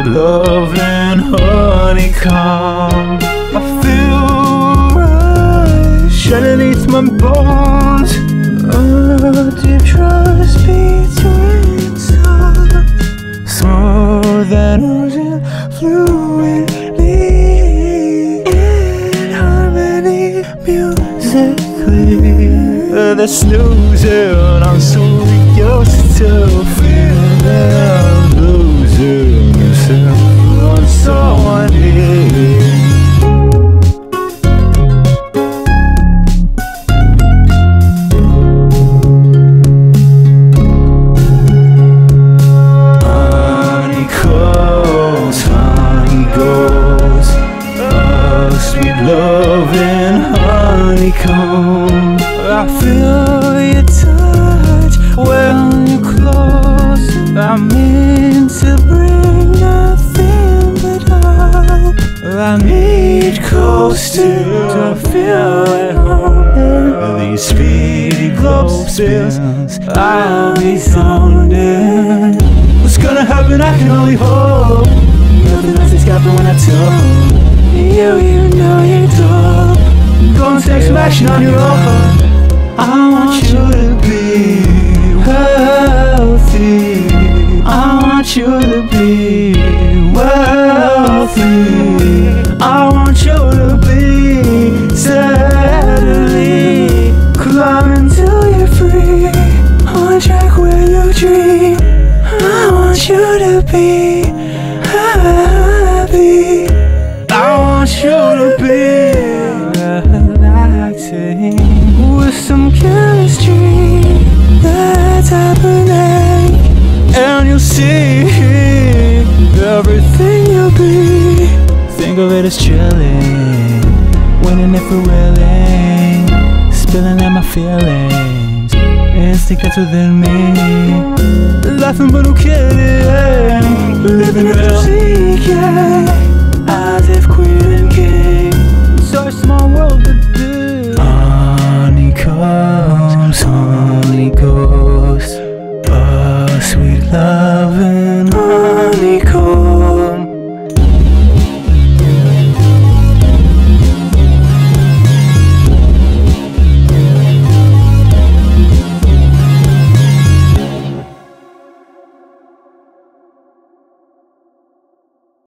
sweet love and honeycomb. I feel rush underneath my bones. Deep trust between us, smooth and oozing fluidly in harmony musically. The snoozing, I'm so used to feeling losing yourself on someone here. Sweet love and honeycomb. I feel your touch when you're close. I'm meant to bring nothing but hope. I need close to feel at home. These speedy globe spins, I'll be sounding. What's gonna happen? I can only hope. Nothing else is happening when I tell you know you're dope. Go and take some action on your own. I want you to be healthy. I want you to be wealthy. I want you to be steadily climbing till you're free, on track where you dream. I want you to be happy. I want you to be relaxing with some chemistry that's happening, and you'll see everything you'll be. Think of it as chilling, winning if we're willing, spilling out my feelings, instinct that's within me, laughing but no kidding, living